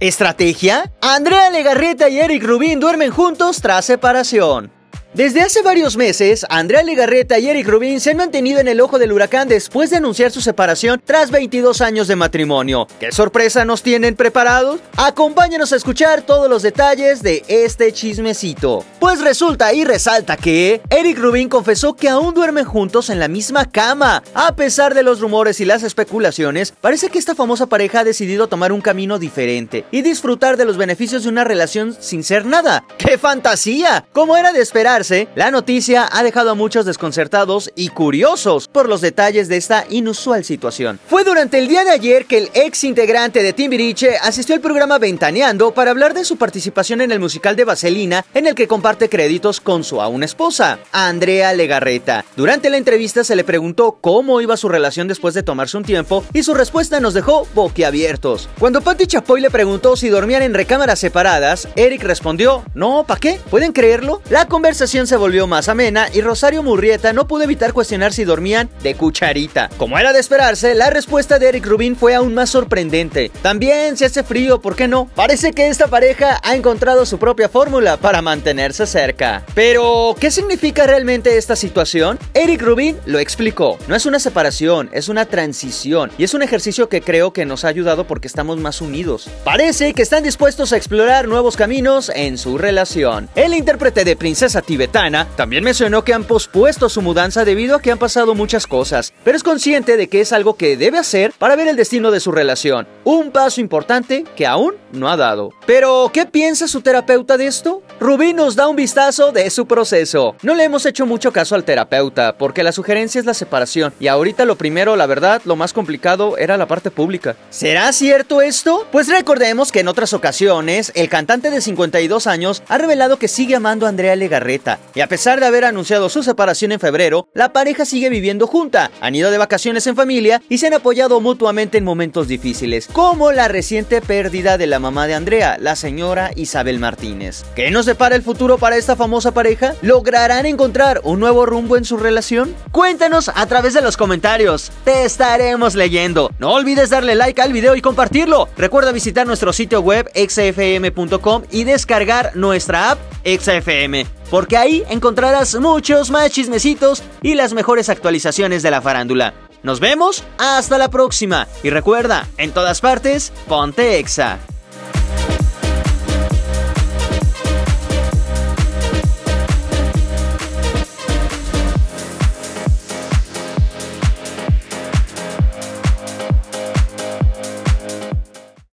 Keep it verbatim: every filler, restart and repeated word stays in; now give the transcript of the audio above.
¿Estrategia? Andrea Legarreta y Eric Rubin duermen juntos tras separación. Desde hace varios meses, Andrea Legarreta y Eric Rubin se han mantenido en el ojo del huracán después de anunciar su separación tras veintidós años de matrimonio. ¿Qué sorpresa nos tienen preparados? Acompáñanos a escuchar todos los detalles de este chismecito. Pues resulta y resalta que Eric Rubin confesó que aún duermen juntos en la misma cama. A pesar de los rumores y las especulaciones, parece que esta famosa pareja ha decidido tomar un camino diferente y disfrutar de los beneficios de una relación sin ser nada. ¡Qué fantasía! Como era de esperar, la noticia ha dejado a muchos desconcertados y curiosos por los detalles de esta inusual situación. Fue durante el día de ayer que el ex integrante de Timbiriche asistió al programa Ventaneando para hablar de su participación en el musical de Vaselina, en el que comparte créditos con su aún esposa, Andrea Legarreta. Durante la entrevista se le preguntó cómo iba su relación después de tomarse un tiempo y su respuesta nos dejó boquiabiertos. Cuando Patti Chapoy le preguntó si dormían en recámaras separadas, Eric respondió: no, ¿pa' qué? ¿Pueden creerlo? La conversación se volvió más amena y Rosario Murrieta no pudo evitar cuestionar si dormían de cucharita. Como era de esperarse, la respuesta de Eric Rubin fue aún más sorprendente. También si hace frío, ¿por qué no? Parece que esta pareja ha encontrado su propia fórmula para mantenerse cerca. Pero, ¿qué significa realmente esta situación? Eric Rubin lo explicó. No es una separación, es una transición y es un ejercicio que creo que nos ha ayudado porque estamos más unidos. Parece que están dispuestos a explorar nuevos caminos en su relación. El intérprete de Princesa Tibetana también mencionó que han pospuesto su mudanza debido a que han pasado muchas cosas, pero es consciente de que es algo que debe hacer para ver el destino de su relación. Un paso importante que aún no ha dado. Pero, ¿qué piensa su terapeuta de esto? Rubin nos da un vistazo de su proceso. No le hemos hecho mucho caso al terapeuta, porque la sugerencia es la separación, y ahorita lo primero, la verdad, lo más complicado era la parte pública. ¿Será cierto esto? Pues recordemos que en otras ocasiones, el cantante de cincuenta y dos años ha revelado que sigue amando a Andrea Legarreta, y a pesar de haber anunciado su separación en febrero, la pareja sigue viviendo junta, han ido de vacaciones en familia y se han apoyado mutuamente en momentos difíciles, como la reciente pérdida de la mamá de Andrea, la señora Isabel Martínez. ¿Qué nos depara el futuro para esta famosa pareja? ¿Lograrán encontrar un nuevo rumbo en su relación? Cuéntanos a través de los comentarios, te estaremos leyendo. No olvides darle like al video y compartirlo. Recuerda visitar nuestro sitio web exa efe eme punto com y descargar nuestra app Exa Efe Eme, porque ahí encontrarás muchos más chismecitos y las mejores actualizaciones de la farándula. Nos vemos hasta la próxima y recuerda, en todas partes, ponte Exa.